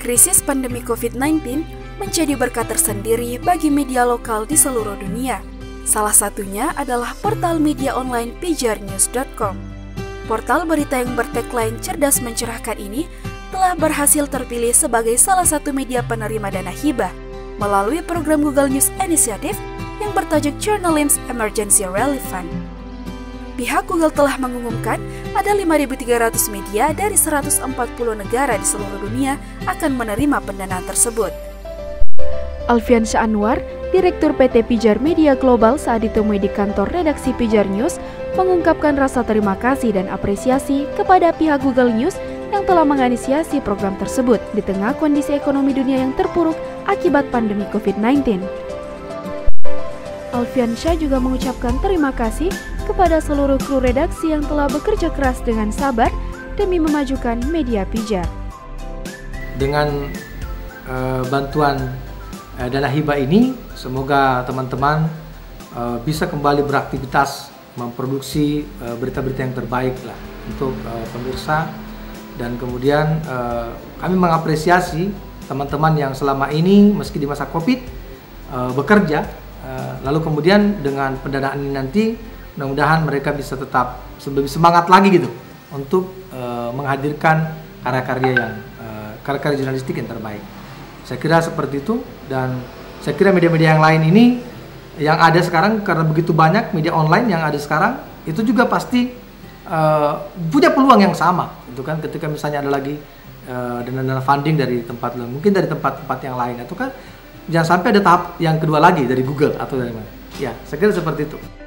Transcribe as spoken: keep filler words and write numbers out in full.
Krisis pandemi covid sembilan belas menjadi berkat tersendiri bagi media lokal di seluruh dunia. Salah satunya adalah portal media online pijar news dot com. Portal berita yang bertagline cerdas mencerahkan ini telah berhasil terpilih sebagai salah satu media penerima dana hibah melalui program Google News Initiative yang bertajuk Journalism Emergency Relief Fund. Pihak Google telah mengumumkan ada lima ribu tiga ratus media dari seratus empat puluh negara di seluruh dunia akan menerima pendanaan tersebut. Alfiansyah Anwar, Direktur P T Pijar Media Global saat ditemui di kantor redaksi Pijar News, mengungkapkan rasa terima kasih dan apresiasi kepada pihak Google News yang telah menginisiasi program tersebut di tengah kondisi ekonomi dunia yang terpuruk akibat pandemi covid sembilan belas. Alfiansyah juga mengucapkan terima kasih kepada seluruh kru redaksi yang telah bekerja keras dengan sabar demi memajukan media Pijar. Dengan uh, bantuan uh, dana hibah ini, semoga teman-teman uh, bisa kembali beraktivitas memproduksi berita-berita uh, yang terbaik lah untuk uh, pemirsa. Dan kemudian uh, kami mengapresiasi teman-teman yang selama ini meski di masa Covid uh, bekerja, uh, lalu kemudian dengan pendanaan ini nanti mudah-mudahan mereka bisa tetap lebih semangat lagi gitu untuk uh, menghadirkan karya-karya yang uh, karya-karya jurnalistik yang terbaik. Saya kira seperti itu, dan saya kira media-media yang lain ini yang ada sekarang, karena begitu banyak media online yang ada sekarang, itu juga pasti uh, punya peluang yang sama, itu kan, ketika misalnya ada lagi uh, dana-dana funding dari tempat lain, mungkin dari tempat-tempat yang lain, itu kan jangan sampai ada tahap yang kedua lagi dari Google atau dari mana. Ya, saya kira seperti itu.